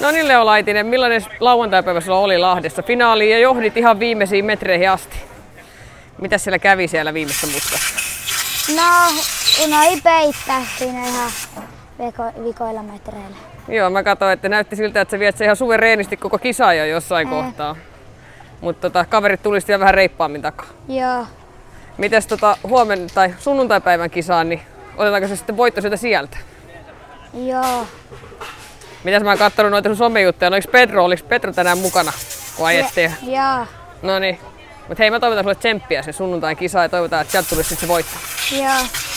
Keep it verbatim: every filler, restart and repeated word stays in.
No niin, Leo Laitinen, millainen lauantaipäivä sulla oli Lahdessa? Finaaliin ja johdit ihan viimeisiin metreihin asti. Mitäs siellä kävi siellä viimeistä mutkassa? No, unohdin peittää siinä ihan viko, vikoilla metreillä. Joo, mä katsoin, että näytti siltä, että sä viet se ihan suvereenisti koko kisaa jo jossain eh. kohtaa. Mutta tota, kaverit tuli sitten vähän reippaammin takaa. Joo. Mites tota, huomenna tai sunnuntaipäivän kisaan, niin otetaanko se sitten voitto sieltä sieltä? Joo. Mitäs mä oon kattonut noita sun somejuttuja, no, oliko Pedro, oliko Pedro tänään mukana, kun ajettiin? Joo. No niin. Mut hei, mä toivotan sulle tsemppiä sen sunnuntain kisaan ja toivotaan, että sieltä tulisi sitten se voitto. Joo.